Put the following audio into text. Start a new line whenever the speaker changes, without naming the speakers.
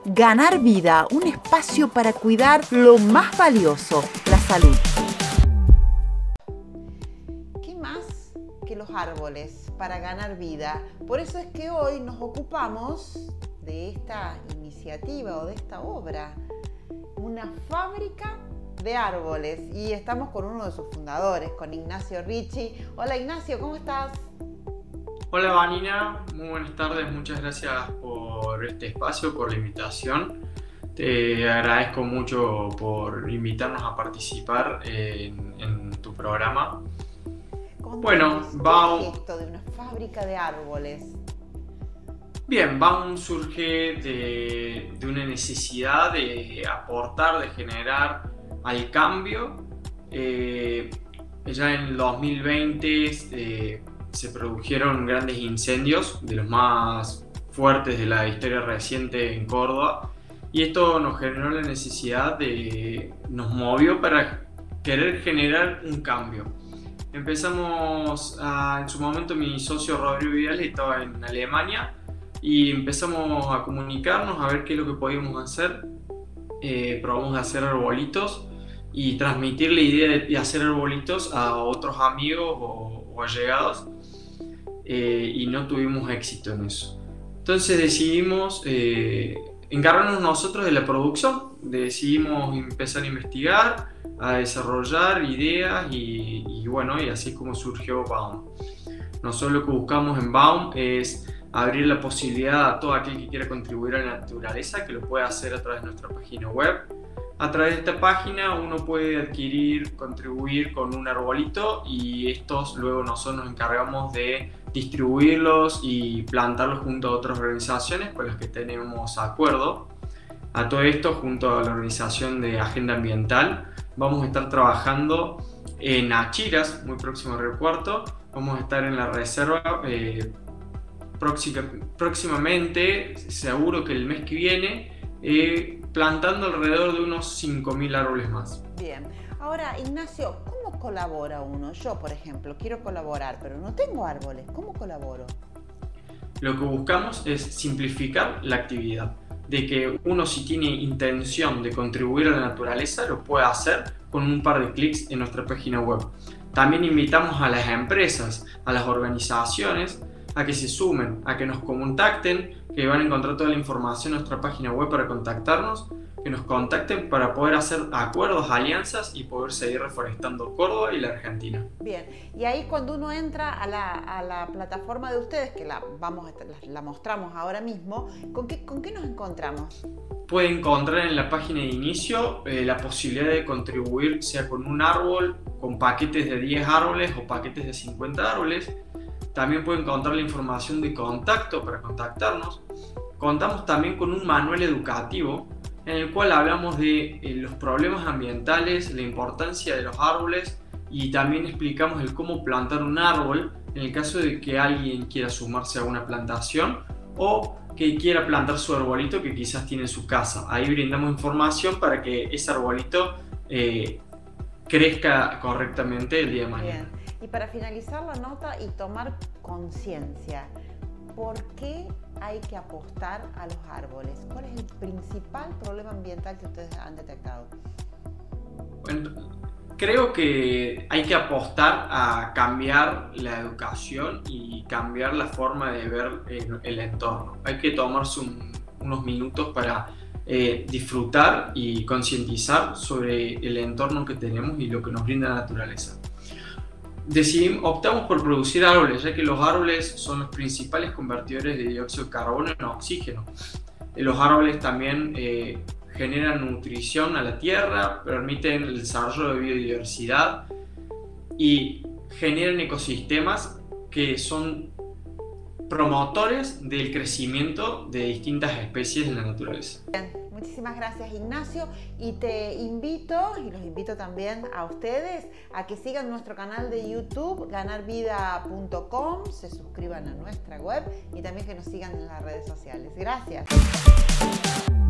Ganar Vida, un espacio para cuidar lo más valioso, la salud. ¿Qué más que los árboles para ganar vida? Por eso es que hoy nos ocupamos de esta iniciativa o de esta obra, una fábrica de árboles, y estamos con uno de sus fundadores, con Ignacio Ricci. Hola Ignacio, ¿cómo estás?
Hola Vanina, muy buenas tardes, muchas gracias por este espacio, por la invitación. Te agradezco mucho por invitarnos a participar en tu programa.
Bueno, Baum, proyecto de una fábrica de árboles.
Bien, Baum surge de una necesidad de aportar, de generar al cambio. Ya en el 2020 se produjeron grandes incendios, de los más fuertes de la historia reciente en Córdoba, y esto nos generó la necesidad nos movió para querer generar un cambio. Empezamos, en su momento mi socio Rodrigo Vidal estaba en Alemania y empezamos a comunicarnos, a ver qué es lo que podíamos hacer. Probamos de hacer arbolitos y transmitir la idea de hacer arbolitos a otros amigos o allegados. Y no tuvimos éxito en eso. Entonces decidimos encargarnos nosotros de la producción. Decidimos empezar a investigar, a desarrollar ideas y así es como surgió Baum. Nosotros lo que buscamos en Baum es abrir la posibilidad a todo aquel que quiera contribuir a la naturaleza, que lo pueda hacer a través de nuestra página web. A través de esta página uno puede contribuir con un arbolito, y estos luego nosotros nos encargamos de distribuirlos y plantarlos junto a otras organizaciones con las que tenemos acuerdo. A todo esto, junto a la organización de Agenda Ambiental, vamos a estar trabajando en Achiras, muy próximo a Río Cuarto. Vamos a estar en la reserva próximamente, seguro que el mes que viene, plantando alrededor de unos 5.000 árboles más.
Bien. Ahora, Ignacio, ¿cómo colabora uno? Yo, por ejemplo, quiero colaborar, pero no tengo árboles. ¿Cómo colaboro?
Lo que buscamos es simplificar la actividad, de que uno, si tiene intención de contribuir a la naturaleza, lo puede hacer con un par de clics en nuestra página web. También invitamos a las empresas, a las organizaciones, a que se sumen, a que nos contacten, que van a encontrar toda la información en nuestra página web para contactarnos, que nos contacten para poder hacer acuerdos, alianzas y poder seguir reforestando Córdoba y la Argentina.
Bien, y ahí cuando uno entra a la plataforma de ustedes, que la mostramos ahora mismo, ¿con qué nos encontramos?
Puede encontrar en la página de inicio la posibilidad de contribuir, sea con un árbol, con paquetes de 10 árboles o paquetes de 50 árboles. También puede encontrar la información de contacto para contactarnos. Contamos también con un manual educativo en el cual hablamos de los problemas ambientales, la importancia de los árboles, y también explicamos el cómo plantar un árbol en el caso de que alguien quiera sumarse a una plantación o que quiera plantar su arbolito que quizás tiene en su casa. Ahí brindamos información para que ese arbolito crezca correctamente el día de mañana.
Bien. Y para finalizar la nota y tomar conciencia, ¿por qué hay que apostar a los árboles? ¿Cuál es el principal problema ambiental que ustedes han detectado?
Bueno, creo que hay que apostar a cambiar la educación y cambiar la forma de ver el entorno. Hay que tomarse unos minutos para disfrutar y concientizar sobre el entorno que tenemos y lo que nos brinda la naturaleza. Optamos por producir árboles, ya que los árboles son los principales convertidores de dióxido de carbono en oxígeno. Los árboles también generan nutrición a la tierra, permiten el desarrollo de biodiversidad y generan ecosistemas que son promotores del crecimiento de distintas especies en la naturaleza.
Bien, muchísimas gracias Ignacio, y te invito, y los invito también a ustedes, a que sigan nuestro canal de YouTube, ganarvida.com, se suscriban a nuestra web y también que nos sigan en las redes sociales. Gracias.